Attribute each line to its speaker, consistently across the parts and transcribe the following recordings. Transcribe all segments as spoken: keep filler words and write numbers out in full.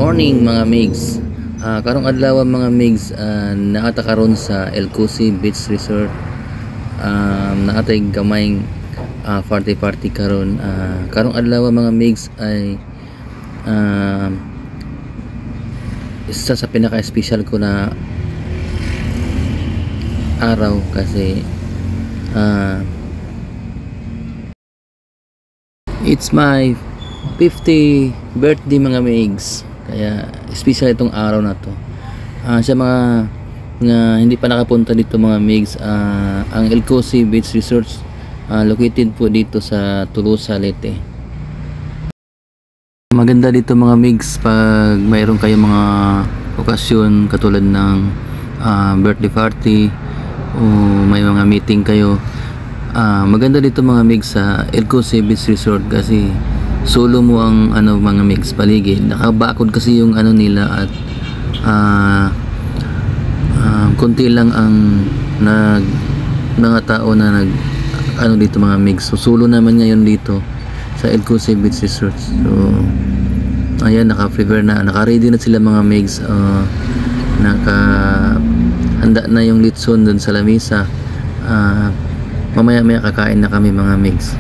Speaker 1: morning mga migs. Uh, karong adlaw mga migs, uh, naata karon sa El Cusi Beach Resort. Um, naatay gamayng uh, party party karon. Uh, karong adlaw mga migs ay uh, isa sa pinaka-special ko na araw kasi uh, it's my fifty birthday mga migs, kaya special itong araw na to. Uh, sa mga nga hindi pa nakapunta dito mga migs, uh, ang El Cusi Beach Resort uh, located po dito sa Tolosa, Leyte. Maganda dito mga migs pag mayroon kayong mga okasyon katulad ng uh, birthday party o may mga meeting kayo. Uh, maganda dito mga migs sa El Cusi Beach Resort kasi solo mo ang ano mga mix paligid, nakabakod kasi yung ano nila at uh, uh, konti lang ang nag mga tao na nag ano dito mga mix, so solo naman ngayon dito sa El Cusi Beach Resort. So ayan, naka-prepare na, naka-ready na sila mga mix, uh, naka handa na yung litson dun sa lamisa. Uh, mamaya maya kakain na kami mga mix.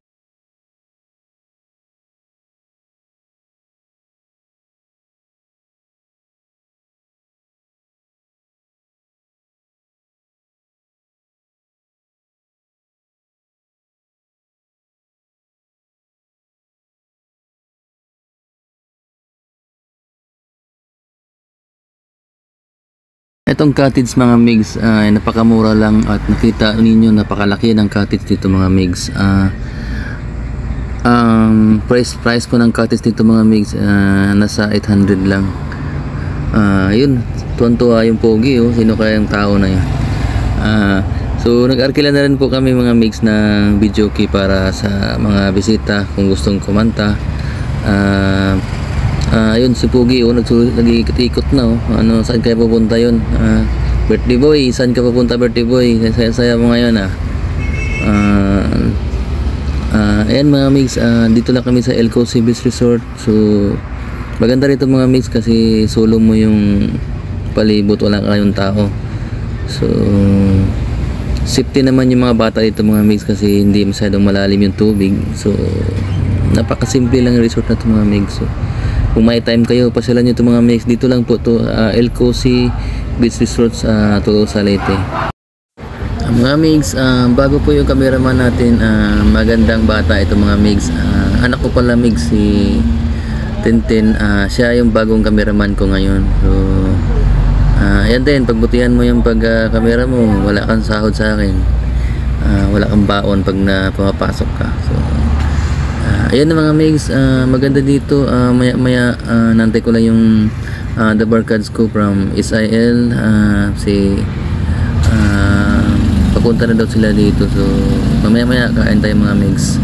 Speaker 1: Itong cottage mga migs ay uh, napakamura lang at nakita ninyo napakalaki ng cottage dito mga migs. Uh, ang price price ko ng cottage dito mga migs uh, nasa eight hundred lang. Uh, yun, tuwan-tuwa yung pogi, oh. Sino kaya yung tao na yun? Uh, so nag-arkila na rin po kami mga migs ng video key para sa mga bisita kung gustong kumanta. Uh, Uh, yun si Pugi, oh, nag-ikot na, oh. Ano, saan kaya pupunta yun? Uh, birthday boy, saan ka pupunta birthday boy? Saya-saya mo ngayon, ah. Uh, uh, ayan mga mix, uh, dito lang kami sa El Cusi Beach Resort. So maganda rito mga mix kasi solo mo yung palibot, wala kayong tao. So safety naman yung mga bata dito mga mix kasi hindi masyadong malalim yung tubig. So napakasimple lang yung resort na ito mga mix. So kung may time kayo, pasyalan nyo ito mga mix. Dito lang po to, uh, El Cusi Beach Resort sa uh, Tolosa, Leyte. Uh, mga mix, uh, bago po yung cameraman natin, uh, magandang bata ito mga mix. Uh, anak ko pala mix, si Tintin. Uh, siya yung bagong cameraman ko ngayon. So uh, yan din, pagbutihan mo yung pag uh, camera mo, wala kang sahod sa akin. Uh, wala kang baon pag na pumapasok ka. So Uh, ayan na mga migs, uh, maganda dito. uh, maya maya uh, nantay ko lang yung uh, the barkads ko from S I L. Uh, si uh, papunta na daw sila dito, so mamaya maya kain tayo mga migs.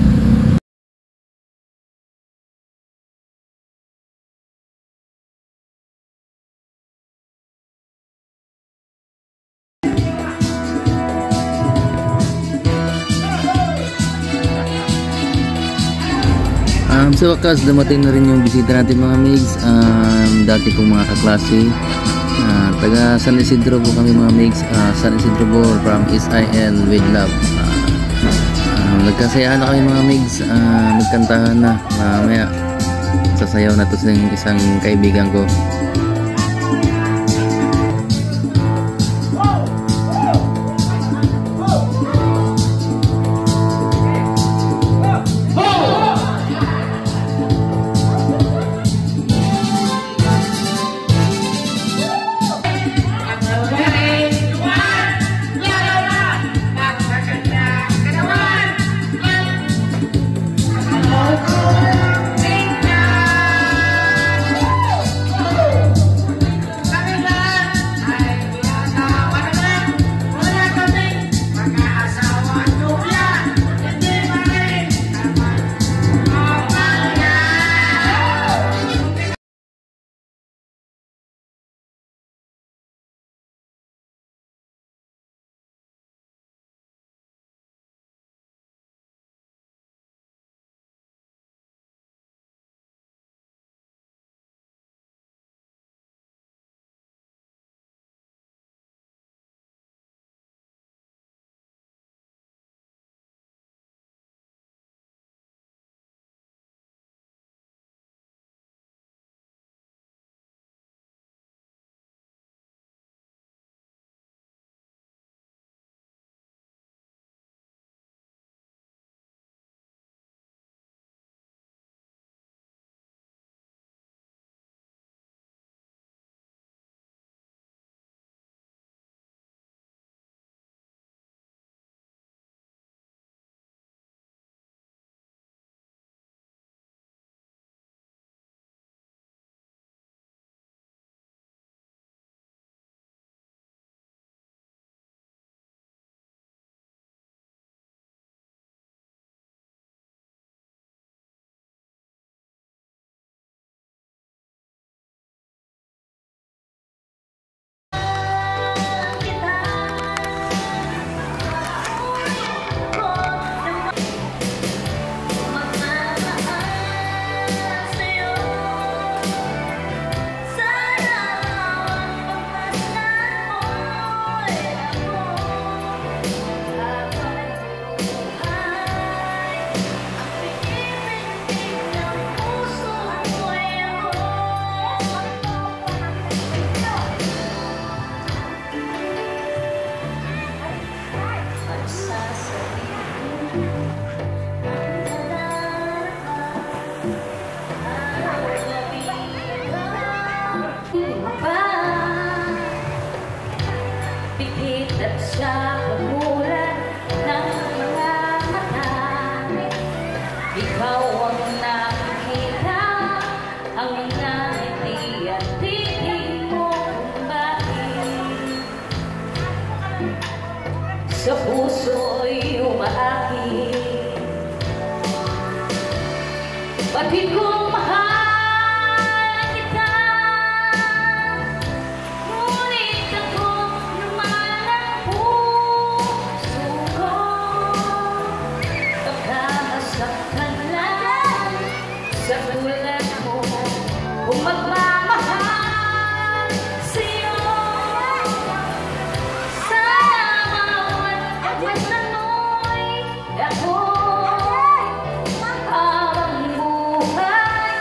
Speaker 1: Um, sa wakas, dumating na rin yung bisita natin mga migs. Um, dati kong mga kaklase, uh, taga San Isidro po kami mga migs. uh, San Isidro po from S I L with love. uh, uh, nagkasayahan na kami mga migs, uh, nagkantahan na. Mamaya uh, sasayaw na to sa isang kaibigan ko.
Speaker 2: Pikit at sa kagulan ng mga mata. Ikaw ang nakikita, ang mga ngiti at titig mo kung bakit sa puso'y umaakit. Batid kong mahal kita, ngunit ako naman ang puso ko. Baka masaktan lang sa tulad mo kung magmamahal sa'yo. Sana bawat agad mo'y ako habang buhay.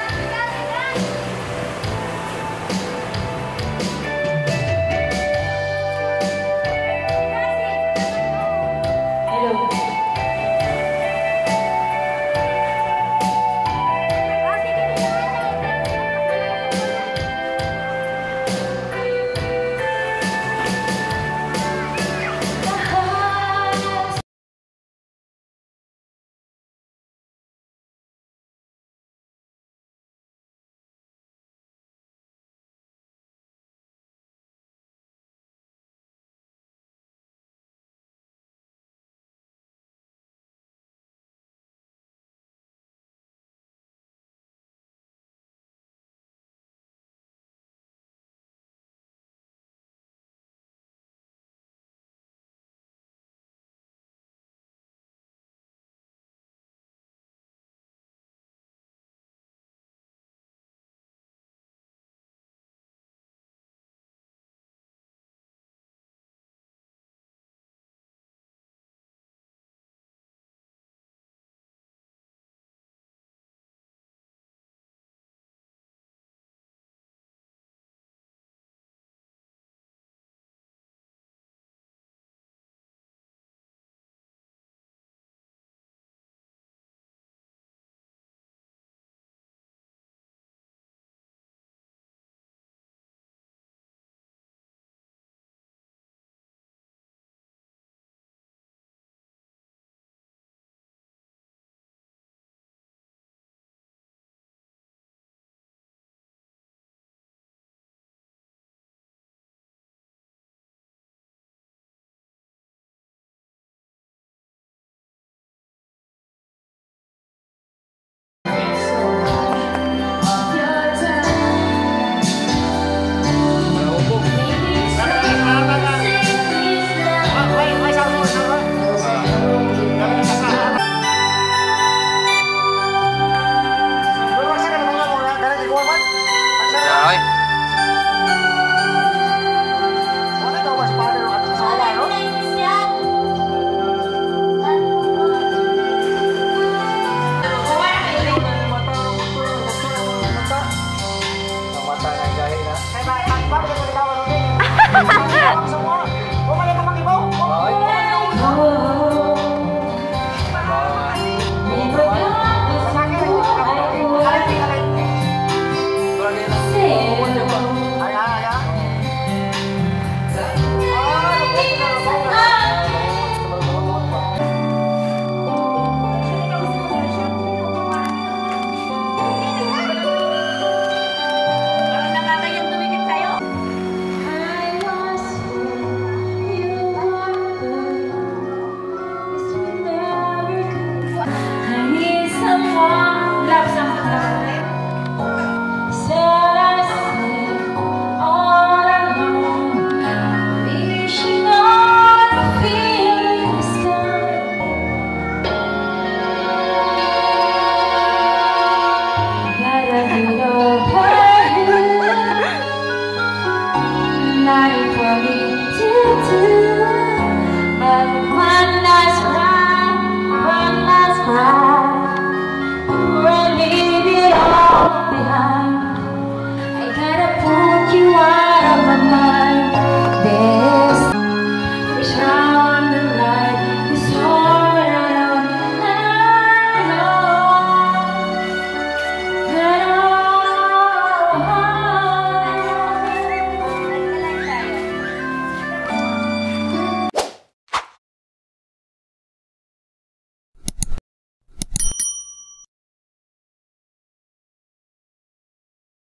Speaker 2: Hello.
Speaker 3: Hahaha.